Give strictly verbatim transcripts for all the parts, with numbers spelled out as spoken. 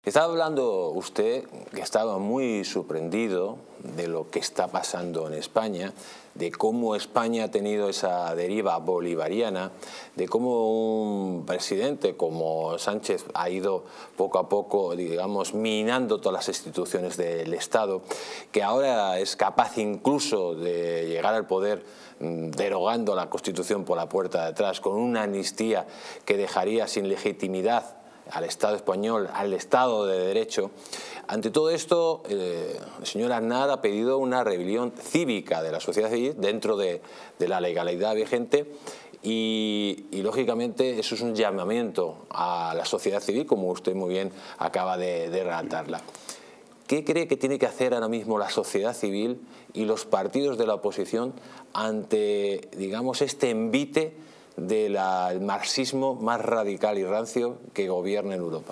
Estaba hablando usted que estaba muy sorprendido de lo que está pasando en España, de cómo España ha tenido esa deriva bolivariana, de cómo un presidente como Sánchez ha ido poco a poco, digamos, minando todas las instituciones del Estado, que ahora es capaz incluso de llegar al poder derogando la Constitución por la puerta de atrás, con una amnistía que dejaría sin legitimidad al Estado español, al Estado de Derecho. Ante todo esto, eh, el señor Aznar ha pedido una rebelión cívica de la sociedad civil dentro de, de la legalidad vigente y, y, lógicamente, eso es un llamamiento a la sociedad civil, como usted muy bien acaba de, de relatarla. ¿Qué cree que tiene que hacer ahora mismo la sociedad civil y los partidos de la oposición ante, digamos, este envite del marxismo más radical y rancio que gobierna en Europa?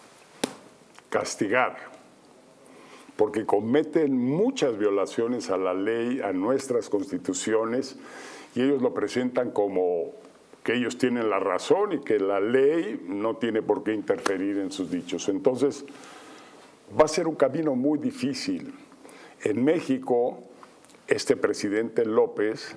Castigar, porque cometen muchas violaciones a la ley, a nuestras constituciones, y ellos lo presentan como que ellos tienen la razón y que la ley no tiene por qué interferir en sus dichos. Entonces, va a ser un camino muy difícil. En México, este presidente López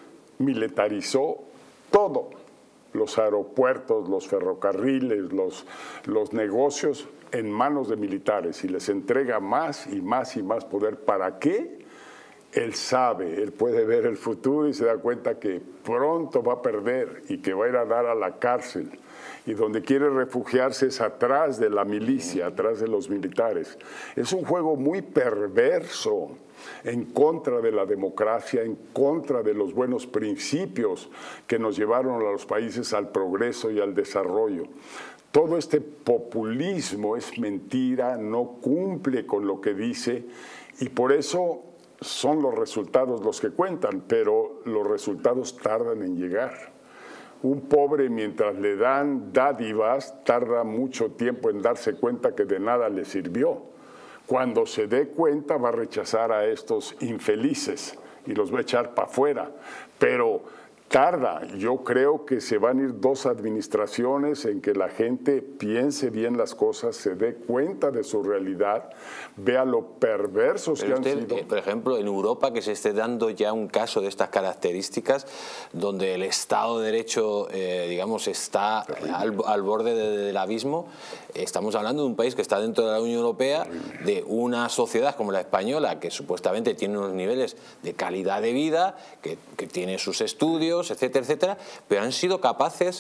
militarizó todo, los aeropuertos, los ferrocarriles, los, los negocios en manos de militares y les entrega más y más y más poder. ¿Para qué? Él sabe, él puede ver el futuro y se da cuenta que pronto va a perder y que va a ir a dar a la cárcel. Y donde quiere refugiarse es atrás de la milicia, atrás de los militares. Es un juego muy perverso, en contra de la democracia, en contra de los buenos principios que nos llevaron a los países al progreso y al desarrollo. Todo este populismo es mentira, no cumple con lo que dice y por eso son los resultados los que cuentan, pero los resultados tardan en llegar. Un pobre, mientras le dan dádivas, tarda mucho tiempo en darse cuenta que de nada le sirvió. Cuando se dé cuenta va a rechazar a estos infelices y los va a echar para afuera, pero tarda. Yo creo que se van a ir dos administraciones en que la gente piense bien las cosas, se dé cuenta de su realidad, vea lo perversos Pero que usted, han sido. Eh, por ejemplo, en Europa, que se esté dando ya un caso de estas características, donde el Estado de Derecho, eh, digamos, está al, al borde de, del abismo, estamos hablando de un país que está dentro de la Unión Europea, de una sociedad como la española, que supuestamente tiene unos niveles de calidad de vida, que, que tiene sus estudios, etcétera, etcétera, pero han sido capaces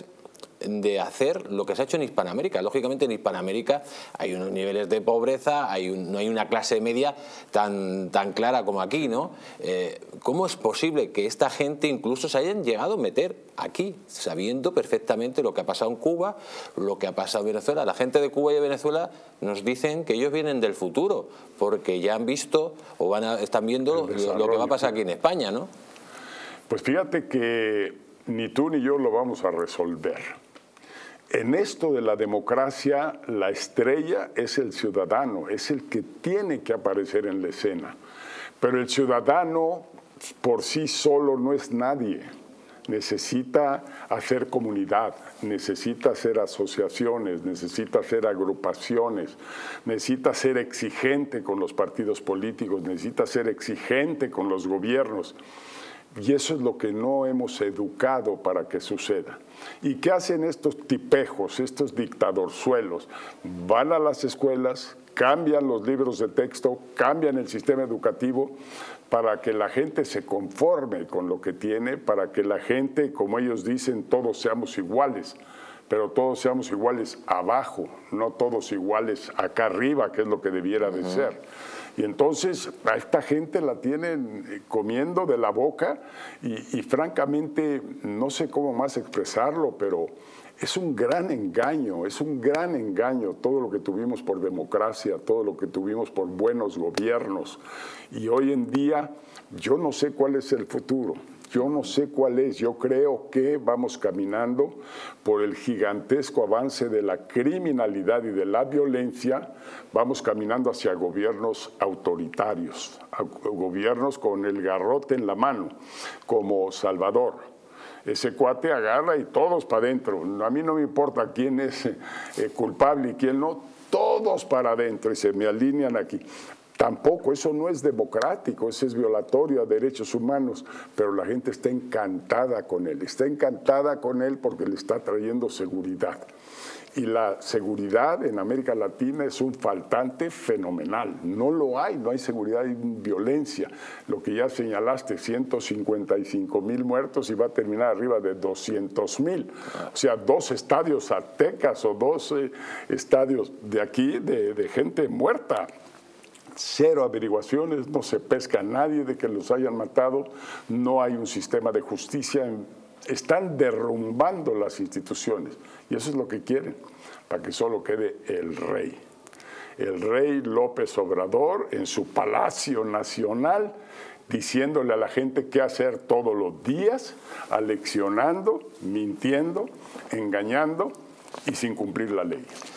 de hacer lo que se ha hecho en Hispanoamérica. Lógicamente en Hispanoamérica hay unos niveles de pobreza, hay un, no hay una clase media tan, tan clara como aquí, ¿no? Eh, ¿Cómo es posible que esta gente incluso se hayan llegado a meter aquí, sabiendo perfectamente lo que ha pasado en Cuba, lo que ha pasado en Venezuela? La gente de Cuba y de Venezuela nos dicen que ellos vienen del futuro, porque ya han visto o van a, están viendo lo que va a pasar aquí en España, ¿no? Pues fíjate que ni tú ni yo lo vamos a resolver. En esto de la democracia, la estrella es el ciudadano, es el que tiene que aparecer en la escena. Pero el ciudadano por sí solo no es nadie. Necesita hacer comunidad, necesita hacer asociaciones, necesita hacer agrupaciones, necesita ser exigente con los partidos políticos, necesita ser exigente con los gobiernos. Y eso es lo que no hemos educado para que suceda. ¿Y qué hacen estos tipejos, estos dictadorzuelos? Van a las escuelas, cambian los libros de texto, cambian el sistema educativo para que la gente se conforme con lo que tiene, para que la gente, como ellos dicen, todos seamos iguales. Pero todos seamos iguales abajo, no todos iguales acá arriba, que es lo que debiera de ser. Y entonces a esta gente la tienen comiendo de la boca y, y francamente no sé cómo más expresarlo, pero es un gran engaño, es un gran engaño todo lo que tuvimos por democracia, todo lo que tuvimos por buenos gobiernos. Y hoy en día yo no sé cuál es el futuro. Yo no sé cuál es, yo creo que vamos caminando por el gigantesco avance de la criminalidad y de la violencia, vamos caminando hacia gobiernos autoritarios, gobiernos con el garrote en la mano, como Salvador. Ese cuate agarra y todos para adentro. A mí no me importa quién es eh, culpable y quién no, todos para adentro y se me alinean aquí. Tampoco, eso no es democrático, eso es violatorio a derechos humanos, pero la gente está encantada con él, está encantada con él porque le está trayendo seguridad. Y la seguridad en América Latina es un faltante fenomenal. No lo hay, no hay seguridad y violencia. Lo que ya señalaste, ciento cincuenta y cinco mil muertos y va a terminar arriba de doscientos mil. O sea, dos estadios aztecas o dos eh, estadios de aquí de, de gente muerta. Cero averiguaciones, no se pesca a nadie de que los hayan matado, no hay un sistema de justicia. Están derrumbando las instituciones y eso es lo que quieren, para que solo quede el rey. El rey López Obrador en su Palacio Nacional diciéndole a la gente qué hacer todos los días, aleccionando, mintiendo, engañando y sin cumplir la ley.